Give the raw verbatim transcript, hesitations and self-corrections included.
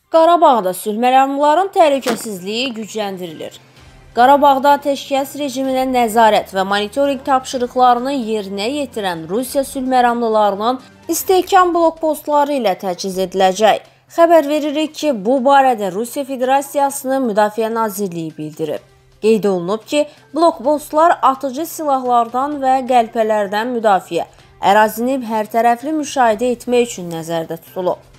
Qarabağda sülh məramlıların təhlükəsizliyi gücləndirilir. Qarabağda atəşkəs rejiminə nəzarət və monitorinq tapşırıqlarını yerinə yetirən Rusiya sülh məramlılarının istehkam blokpostları ilə təchiz ediləcək. Xəbər veririk ki, bu barədə Rusiya Federasiyasının Müdafiə Nazirliyi bildirib. Qeyd olunub ki, blokpostlar atıcı silahlardan və qəlpələrdən müdafiə, ərazini hərtərəfli müşahidə etmək üçün nəzərdə tutulub.